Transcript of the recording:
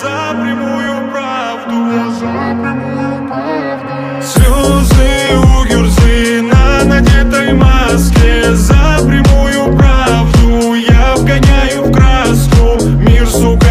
за прямую правду. Слезы у гюрзы на надетой маске. За прямую правду я вгоняю в краску мир, сука.